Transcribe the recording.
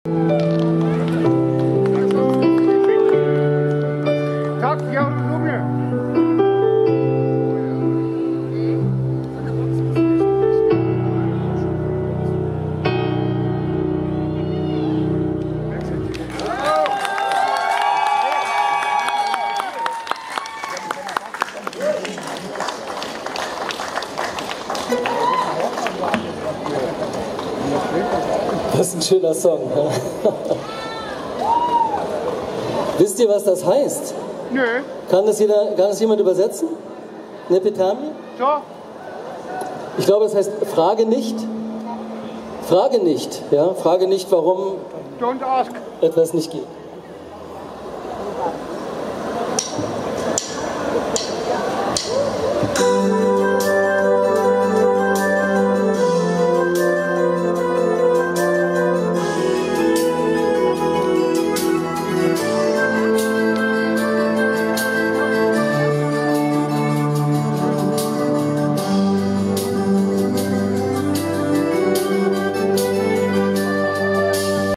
Das ist ein schöner Song. Wisst ihr, was das heißt? Nö. Kann das jemand übersetzen? Nepetami? So. Ich glaube, es heißt, frage nicht. Frage nicht, ja? Frage nicht, warum Don't ask. etwas nicht geht.